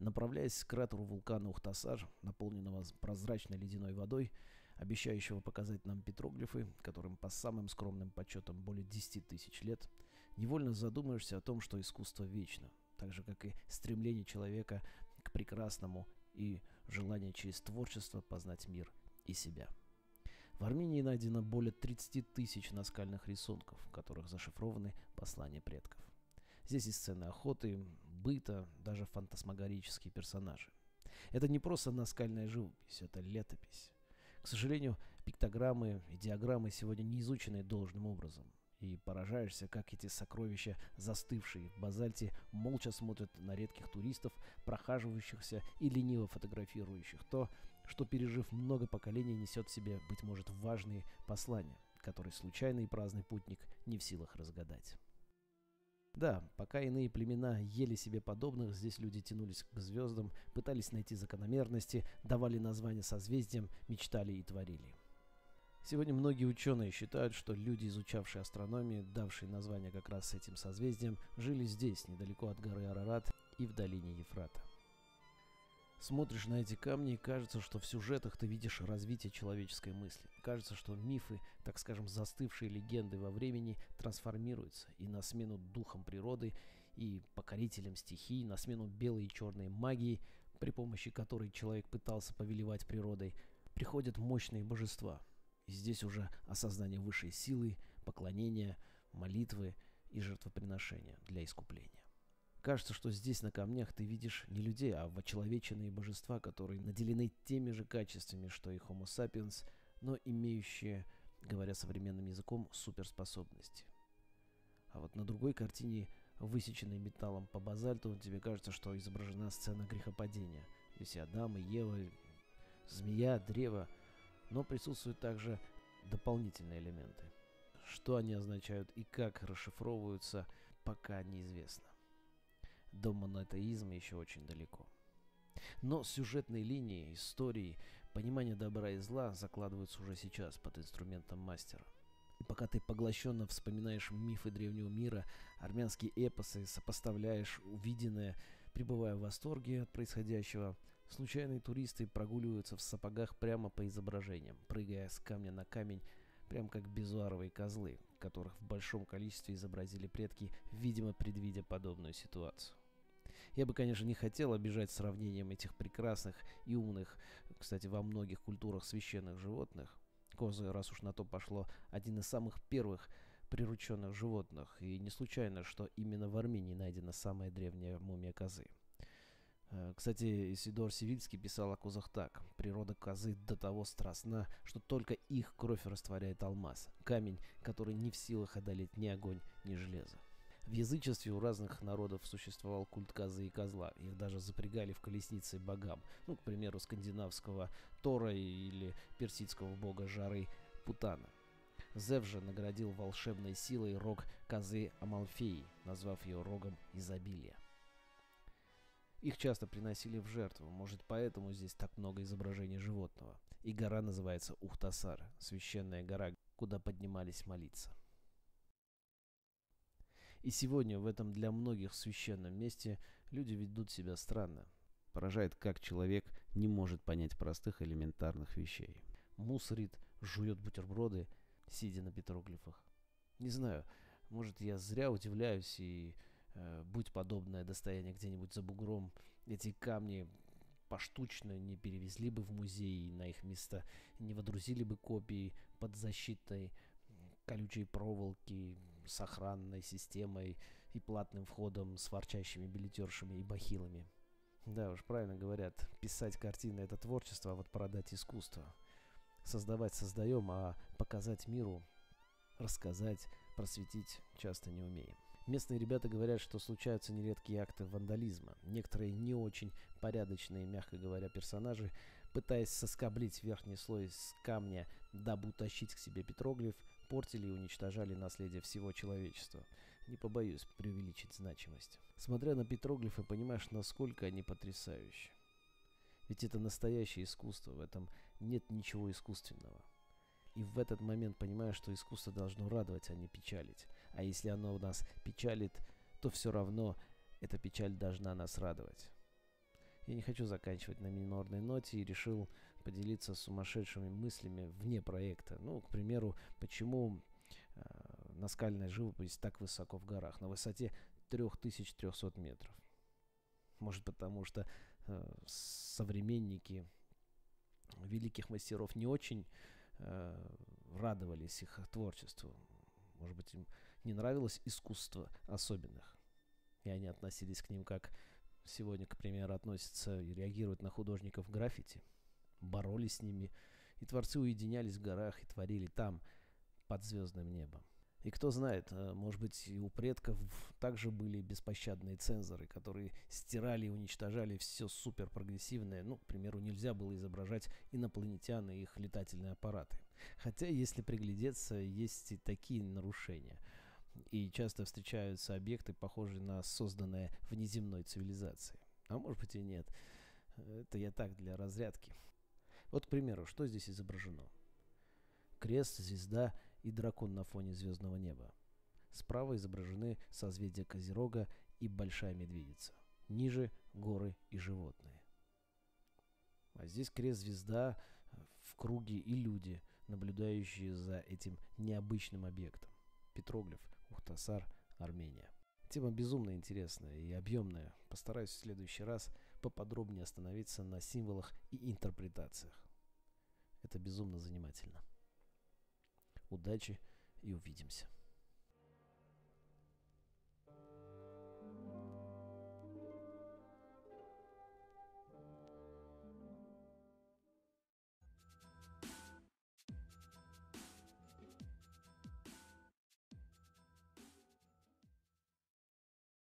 Направляясь к кратеру вулкана Ухтасар, наполненного прозрачной ледяной водой, обещающего показать нам петроглифы, которым по самым скромным подсчетам более 10 тысяч лет, невольно задумаешься о том, что искусство вечно, так же, как и стремление человека к прекрасному и желание через творчество познать мир и себя. В Армении найдено более 30 тысяч наскальных рисунков, в которых зашифрованы послания предков. Здесь и сцены охоты, быта, даже фантасмагорические персонажи. Это не просто наскальная живопись, это летопись. К сожалению, пиктограммы и диаграммы сегодня не изучены должным образом. И поражаешься, как эти сокровища, застывшие в базальте, молча смотрят на редких туристов, прохаживающихся и лениво фотографирующих то, что, пережив много поколений, несет в себе, быть может, важные послания, которые случайный и праздный путник не в силах разгадать. Да, пока иные племена ели себе подобных, здесь люди тянулись к звездам, пытались найти закономерности, давали названия созвездиям, мечтали и творили. Сегодня многие ученые считают, что люди, изучавшие астрономию, давшие название как раз этим созвездиям, жили здесь, недалеко от горы Арарат и в долине Ефрата. Смотришь на эти камни и кажется, что в сюжетах ты видишь развитие человеческой мысли. Кажется, что мифы, так скажем, застывшие легенды во времени, трансформируются, и на смену духам природы и покорителям стихий, на смену белой и черной магии, при помощи которой человек пытался повелевать природой, приходят мощные божества. И здесь уже осознание высшей силы, поклонение, молитвы и жертвоприношения для искупления. Кажется, что здесь на камнях ты видишь не людей, а вочеловеченные божества, которые наделены теми же качествами, что и Homo sapiens, но имеющие, говоря современным языком, суперспособности. А вот на другой картине, высеченной металлом по базальту, тебе кажется, что изображена сцена грехопадения. Здесь и Адам, и Ева, змея, древо, но присутствуют также дополнительные элементы. Что они означают и как расшифровываются, пока неизвестно. До монотеизма еще очень далеко. Но сюжетные линии, истории, понимание добра и зла закладываются уже сейчас под инструментом мастера. И пока ты поглощенно вспоминаешь мифы древнего мира, армянские эпосы, сопоставляешь увиденное, пребывая в восторге от происходящего, случайные туристы прогуливаются в сапогах прямо по изображениям, прыгая с камня на камень, прям как безуаровые козлы, которых в большом количестве изобразили предки, видимо, предвидя подобную ситуацию. Я бы, конечно, не хотел обижать сравнением этих прекрасных и умных, кстати, во многих культурах священных животных. Козы, раз уж на то пошло, один из самых первых прирученных животных, и не случайно, что именно в Армении найдена самая древняя мумия козы. Кстати, Исидор Сивильский писал о козах так: природа козы до того страстна, что только их кровь растворяет алмаз, камень, который не в силах одолеть ни огонь, ни железо. В язычестве у разных народов существовал культ козы и козла. Их даже запрягали в колесницы богам. Ну, к примеру, скандинавского Тора или персидского бога жары Путана. Зевс же наградил волшебной силой рог козы Амалфеи, назвав ее рогом изобилия. Их часто приносили в жертву, может, поэтому здесь так много изображений животного. И гора называется Ухтасар, священная гора, куда поднимались молиться. И сегодня в этом для многих священном месте люди ведут себя странно. Поражает, как человек не может понять простых элементарных вещей. Мусорит, жует бутерброды, сидя на петроглифах. Не знаю, может, я зря удивляюсь, и будь подобное достояние где-нибудь за бугром, эти камни поштучно не перевезли бы в музей, и на их место не водрузили бы копии под защитой колючей проволоки с охранной системой и платным входом с ворчащими билетершами и бахилами. Да уж, правильно говорят, писать картины — это творчество, а вот продать — искусство. Создавать создаем, а показать миру, рассказать, просветить часто не умеем. Местные ребята говорят, что случаются нередкие акты вандализма. Некоторые не очень порядочные, мягко говоря, персонажи, пытаясь соскоблить верхний слой с камня, дабы утащить к себе петроглиф, портили и уничтожали наследие всего человечества. Не побоюсь преувеличить значимость. Смотря на петроглифы, понимаешь, насколько они потрясающие. Ведь это настоящее искусство, в этом нет ничего искусственного. И в этот момент понимаешь, что искусство должно радовать, а не печалить. А если оно нас печалит, то все равно эта печаль должна нас радовать. Я не хочу заканчивать на минорной ноте и решил поделиться сумасшедшими мыслями вне проекта. Ну, к примеру, почему наскальная живопись так высоко в горах, на высоте 3300 метров. Может, потому что современники великих мастеров не очень радовались их творчеству. Может быть, им не нравилось искусство особенных. И они относились к ним, как сегодня, к примеру, относятся и реагируют на художников граффити. Боролись с ними. И творцы уединялись в горах и творили там, под звездным небом. И кто знает, может быть, и у предков также были беспощадные цензоры, которые стирали и уничтожали все суперпрогрессивное. Ну, к примеру, нельзя было изображать инопланетян и их летательные аппараты. Хотя, если приглядеться, есть и такие нарушения. И часто встречаются объекты, похожие на созданные внеземной цивилизацией. А может быть и нет. Это я так, для разрядки. Вот, к примеру, что здесь изображено? Крест, звезда и дракон на фоне звездного неба. Справа изображены созвездия Козерога и Большая Медведица. Ниже горы и животные. А здесь крест-звезда в круге и люди, наблюдающие за этим необычным объектом. Петроглиф, Ухтасар, Армения. Тема безумно интересная и объемная. Постараюсь в следующий раз поподробнее остановиться на символах и интерпретациях. Это безумно занимательно. Удачи и увидимся.